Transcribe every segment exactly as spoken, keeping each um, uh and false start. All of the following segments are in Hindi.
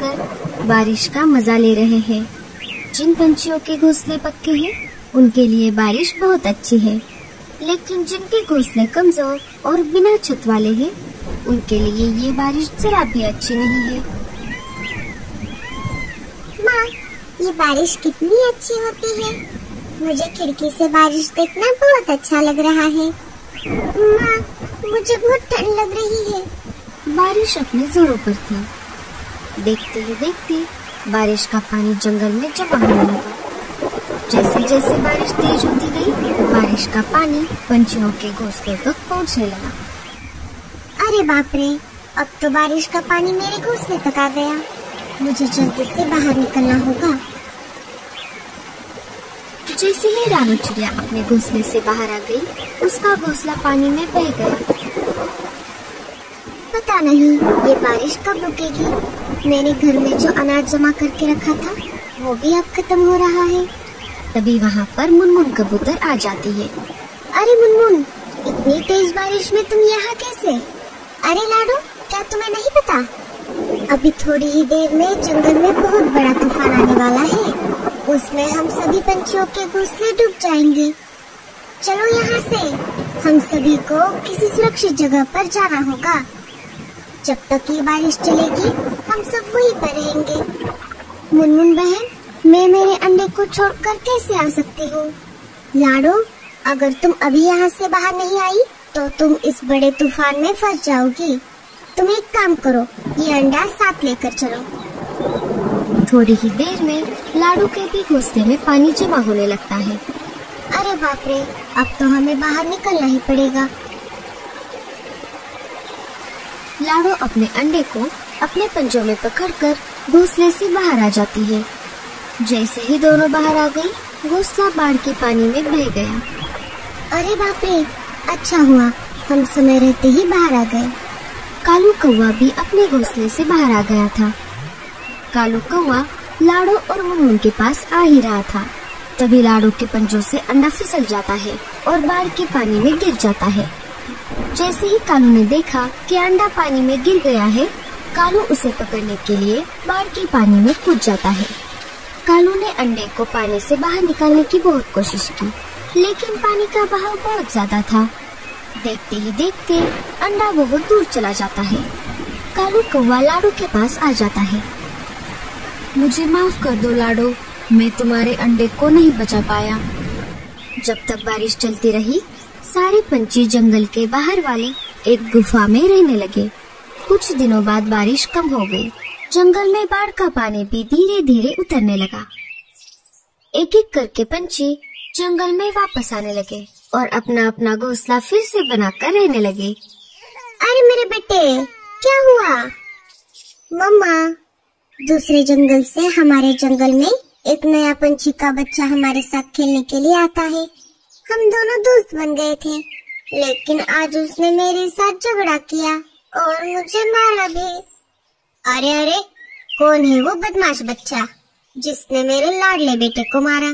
बैठकर बारिश का मजा ले रहे हैं। जिन पंछियों के घोंसले पक्के हैं उनके लिए बारिश बहुत अच्छी है, लेकिन जिनके घोंसले कमजोर और बिना छत वाले हैं उनके लिए ये बारिश जरा भी अच्छी नहीं है। माँ, ये बारिश कितनी अच्छी होती है। मुझे खिड़की से बारिश देखना बहुत अच्छा लग रहा है। माँ, मुझे बहुत ठंड लग रही है। बारिश अपने जोरों पर थी। देखते ही देखते बारिश का पानी जंगल में जमा होने लगा। जैसे जैसे बारिश तेज होती गई, बारिश का पानी पंछियों के घोंसले तक पहुंचने लगा। अरे बाप रे, अब तो बारिश का पानी मेरे घोंसले तक आ गया। मुझे जल्दी से बाहर निकलना होगा। जैसे ही रानू चिड़िया अपने घोंसले से बाहर आ गई, उसका घोंसला पानी में बह गया। पता नहीं ये बारिश कब रुकेगी। मैंने घर में जो अनाज जमा करके रखा था वो भी अब खत्म हो रहा है। तभी वहाँ पर मुनमुन कबूतर आ जाती है। अरे मुनमुन, इतनी तेज बारिश में तुम यहाँ कैसे? अरे लाडू, क्या तुम्हें नहीं पता? अभी थोड़ी ही देर में जंगल में बहुत बड़ा तूफान आने वाला है। उसमें हम सभी पंछियों के घोंसले डूब जाएंगे। चलो यहाँ से हम सभी को किसी सुरक्षित जगह पर जाना होगा। जब तक ये बारिश चलेगी हम सब वहीं पर रहेंगे। मुनमुन बहन, मैं मेरे अंडे को छोड़कर कैसे आ सकती हूँ? लाडो, अगर तुम अभी यहाँ से बाहर नहीं आई तो तुम इस बड़े तूफान में फंस जाओगी। तुम एक काम करो, ये अंडा साथ लेकर चलो। थोड़ी ही देर में लाडू के भी घोंसले में पानी जमा होने लगता है। अरे बाप रे, अब तो हमें बाहर निकलना ही पड़ेगा। लाडू अपने अंडे को अपने पंजों में पकड़कर घोंसले से बाहर आ जाती है। जैसे ही दोनों बाहर आ गई, घोंसला बाढ़ के पानी में बह गया। अरे बाप रे, अच्छा हुआ हम समय रहते ही बाहर आ गए। कालू कौवा भी अपने घोंसले से बाहर आ गया था। कालू कौवा लाडू और मुनमुन के पास आ ही रहा था। तभी लाडू के पंजों से अंडा फिसल जाता है और बाढ़ के पानी में गिर जाता है। जैसे ही कालू ने देखा कि अंडा पानी में गिर गया है, कालू उसे पकड़ने के लिए बाढ़ के पानी में कूद जाता है। कालू ने अंडे को पानी से बाहर निकालने की बहुत कोशिश की, लेकिन पानी का बहाव बहुत ज्यादा था। देखते ही देखते अंडा बहुत दूर चला जाता है। कालू कौवा लाडू के पास आ जाता है। मुझे माफ कर दो लाडू, मैं तुम्हारे अंडे को नहीं बचा पाया। जब तक बारिश चलती रही, सारे पंछी जंगल के बाहर वाले एक गुफा में रहने लगे। कुछ दिनों बाद बारिश कम हो गई। जंगल में बाढ़ का पानी भी धीरे धीरे उतरने लगा। एक एक करके पंछी जंगल में वापस आने लगे और अपना अपना घोंसला फिर से बनाकर रहने लगे। अरे मेरे बेटे, क्या हुआ? मम्मा, दूसरे जंगल से हमारे जंगल में एक नया पंछी का बच्चा हमारे साथ खेलने के लिए आता है। हम दोनों दोस्त बन गए थे, लेकिन आज उसने मेरे साथ झगड़ा किया और मुझे मारा भी। अरे अरे, कौन है वो बदमाश बच्चा जिसने मेरे लाडले बेटे को मारा?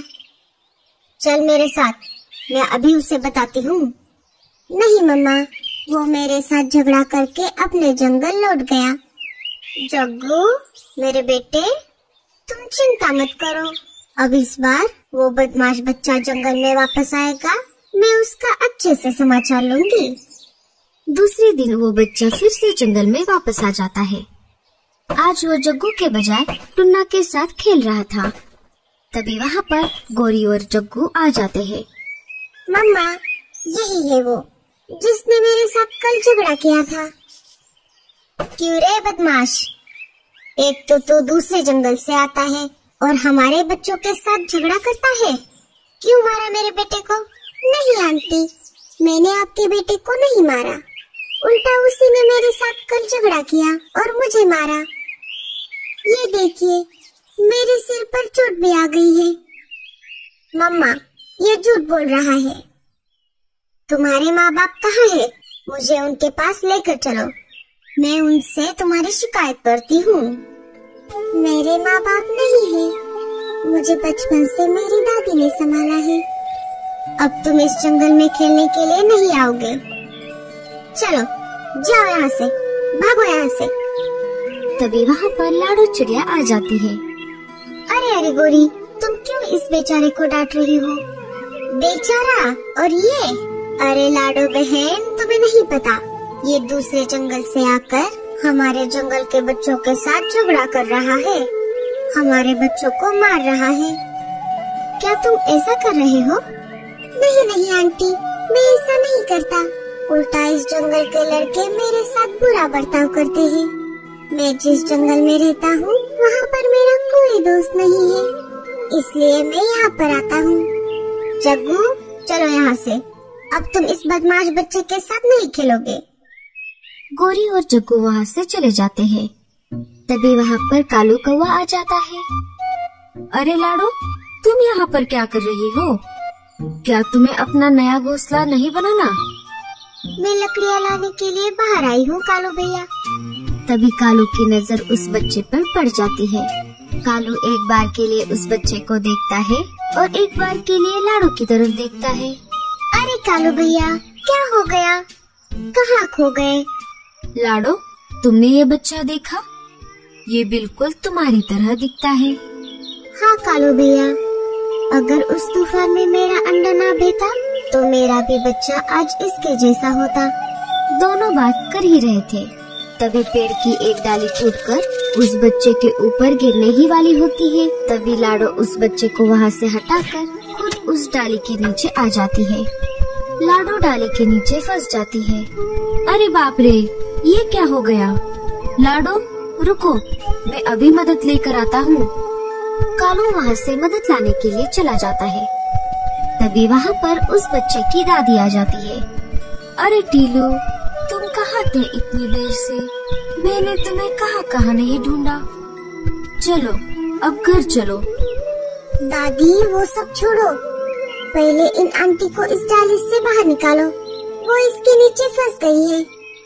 चल मेरे साथ, मैं अभी उसे बताती हूँ। नहीं मम्मा, वो मेरे साथ झगड़ा करके अपने जंगल लौट गया। जग्गू मेरे बेटे, तुम चिंता मत करो। अब इस बार वो बदमाश बच्चा जंगल में वापस आएगा, मैं उसका अच्छे से समाचार लूंगी। दूसरे दिन वो बच्चा फिर से जंगल में वापस आ जाता है। आज वो जग्गू के बजाय टुन्ना के साथ खेल रहा था। तभी वहाँ पर गोरी और जग्गू आ जाते हैं। मम्मा, यही है वो जिसने मेरे साथ कल झगड़ा किया था। क्यों रे बदमाश, एक तो तू दूसरे जंगल से आता है और हमारे बच्चों के साथ झगड़ा करता है। क्यों मारा मेरे बेटे को? नहीं आंटी, मैंने आपके बेटे को नहीं मारा, उल्टा उसी ने मेरे साथ कल झगड़ा किया और मुझे मारा। ये देखिए, मेरे सिर पर चोट भी आ गई है। मम्मा, ये झूठ बोल रहा है। तुम्हारे माँ बाप कहाँ है? मुझे उनके पास लेकर चलो, मैं उनसे तुम्हारी शिकायत करती हूँ। मेरे माँ बाप नहीं है, मुझे बचपन से मेरी दादी ने संभाला है। अब तुम इस जंगल में खेलने के लिए नहीं आओगे। चलो जाओ यहाँ से, भागो यहाँ से। तभी वहाँ पर लाडो चिड़िया आ जाती है। अरे अरे गोरी, तुम क्यों इस बेचारे को डांट रही हो? बेचारा और ये? अरे लाडो बहन, तुम्हें नहीं पता, ये दूसरे जंगल से आकर हमारे जंगल के बच्चों के साथ झगड़ा कर रहा है, हमारे बच्चों को मार रहा है। क्या तुम ऐसा कर रहे हो? नहीं नहीं आंटी, मैं ऐसा नहीं करता। उल्टा इस जंगल के लड़के मेरे साथ बुरा बर्ताव करते हैं। मैं जिस जंगल में रहता हूँ वहाँ पर मेरा कोई दोस्त नहीं है, इसलिए मैं यहाँ पर आता हूँ। जग्गू, चलो यहाँ से, अब तुम इस बदमाश बच्चे के साथ नहीं खेलोगे। गोरी और जग्गू वहाँ से चले जाते हैं। तभी वहाँ पर कालू कौवा आ जाता है। अरे लाडो, तुम यहाँ पर क्या कर रही हो? क्या तुम्हें अपना नया घोंसला नहीं बनाना? मैं लकड़ियाँ लाने के लिए बाहर आई हूँ कालू भैया। तभी कालू की नजर उस बच्चे पर पड़ जाती है। कालू एक बार के लिए उस बच्चे को देखता है और एक बार के लिए लाडो की तरफ देखता है। अरे कालू भैया, क्या हो गया? कहाँ खो गए? लाडो, तुमने ये बच्चा देखा? ये बिल्कुल तुम्हारी तरह दिखता है। हाँ कालू भैया, अगर उस तूफान में मेरा अंडा ना बेता तो मेरा भी बच्चा आज इसके जैसा होता। दोनों बात कर ही रहे थे, तभी पेड़ की एक डाली टूटकर उस बच्चे के ऊपर गिरने ही वाली होती है। तभी लाडो उस बच्चे को वहाँ से हटाकर खुद उस डाली के नीचे आ जाती है। लाडो डाली के नीचे फंस जाती है। अरे बाप रे, ये क्या हो गया? लाडो रुको, मैं अभी मदद लेकर आता हूँ। कालू वहाँ से मदद लाने के लिए चला जाता है। तभी वहाँ पर उस बच्चे की दादी आ जाती है। अरे टीलू, तुम कहाँ थे इतनी देर से? मैंने तुम्हें कहाँ कहाँ नहीं ढूंढा। चलो अब घर चलो। दादी, वो सब छोड़ो, पहले इन आंटी को इस डाली से बाहर निकालो, वो इसके नीचे फंस गई है।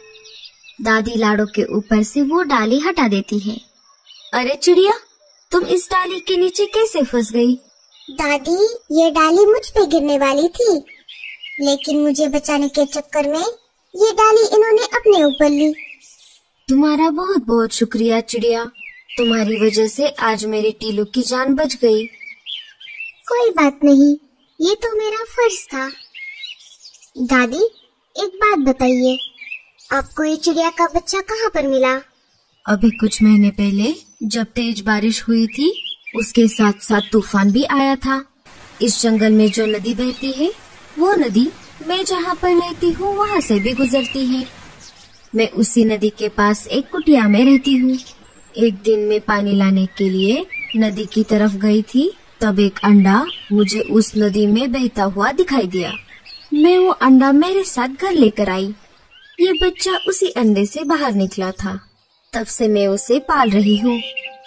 दादी लाडो के ऊपर से वो डाली हटा देती है। अरे चिड़िया, तुम इस डाली के नीचे कैसे फंस गई? दादी, ये डाली मुझ पे गिरने वाली थी, लेकिन मुझे बचाने के चक्कर में ये डाली इन्होंने अपने ऊपर ली। तुम्हारा बहुत बहुत शुक्रिया चिड़िया, तुम्हारी वजह से आज मेरे टीलू की जान बच गई। कोई बात नहीं, ये तो मेरा फर्ज था। दादी, एक बात बताइए, आपको ये चिड़िया का बच्चा कहाँ पर मिला? अभी कुछ महीने पहले जब तेज बारिश हुई थी, उसके साथ साथ तूफान भी आया था। इस जंगल में जो नदी बहती है, वो नदी मैं जहाँ पर रहती हूँ वहाँ से भी गुजरती है। मैं उसी नदी के पास एक कुटिया में रहती हूँ। एक दिन मैं पानी लाने के लिए नदी की तरफ गई थी, तब एक अंडा मुझे उस नदी में बहता हुआ दिखाई दिया। मैं वो अंडा मेरे साथ घर लेकर आई। ये बच्चा उसी अंडे से बाहर निकला था, तब से मैं उसे पाल रही हूँ।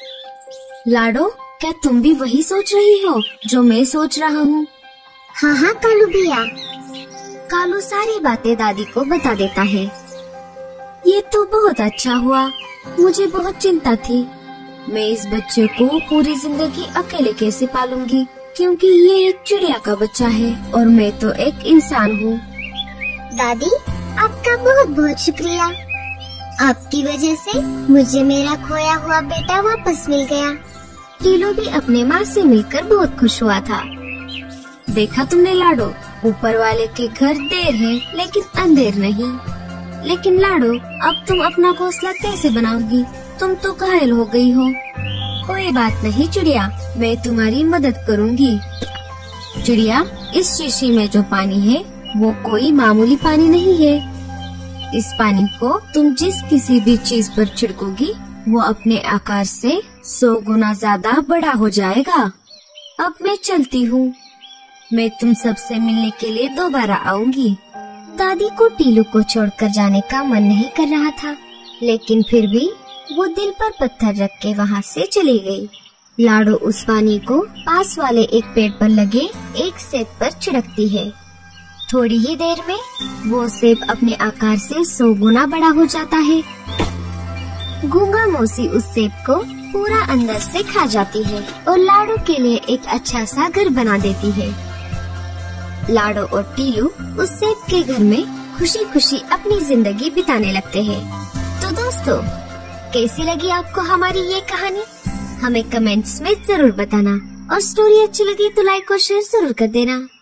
लाडो, क्या तुम भी वही सोच रही हो जो मैं सोच रहा हूँ? हाँ हाँ कालू भैया। कालू सारी बातें दादी को बता देता है। ये तो बहुत अच्छा हुआ, मुझे बहुत चिंता थी। मैं इस बच्चे को पूरी जिंदगी अकेले कैसे पालूंगी, क्योंकि ये एक चिड़िया का बच्चा है और मैं तो एक इंसान हूँ। दादी, आपका बहुत बहुत शुक्रिया। आपकी वजह से मुझे मेरा खोया हुआ बेटा वापस मिल गया। टीलू भी अपने माँ से मिलकर बहुत खुश हुआ था। देखा तुमने लाडो, ऊपर वाले के घर देर है लेकिन अंधेर नहीं। लेकिन लाडो, अब तुम अपना घोंसला कैसे बनाओगी? तुम तो घायल हो गई हो। कोई बात नहीं चिड़िया, मैं तुम्हारी मदद करूँगी। चिड़िया, इस शीशी में जो पानी है वो कोई मामूली पानी नहीं है। इस पानी को तुम जिस किसी भी चीज पर छिड़कोगी वो अपने आकार से सौ गुना ज्यादा बड़ा हो जाएगा। अब मैं चलती हूँ, मैं तुम सबसे मिलने के लिए दोबारा आऊंगी। दादी को टीलू को छोड़कर जाने का मन नहीं कर रहा था, लेकिन फिर भी वो दिल पर पत्थर रख के वहाँ से चली गई। लाडो उस पानी को पास वाले एक पेड़ पर लगे एक सेब पर छिड़कती है। थोड़ी ही देर में वो सेब अपने आकार से सौ गुना बड़ा हो जाता है। गूंगा मौसी उस सेब को पूरा अंदर से खा जाती है और लाडो के लिए एक अच्छा सा घर बना देती है। लाडो और टीलू उस सेब के घर में खुशी खुशी अपनी जिंदगी बिताने लगते हैं। तो दोस्तों, कैसी लगी आपको हमारी ये कहानी? हमें कमेंट्स में जरूर बताना और स्टोरी अच्छी लगी तो लाइक और शेयर जरूर कर देना।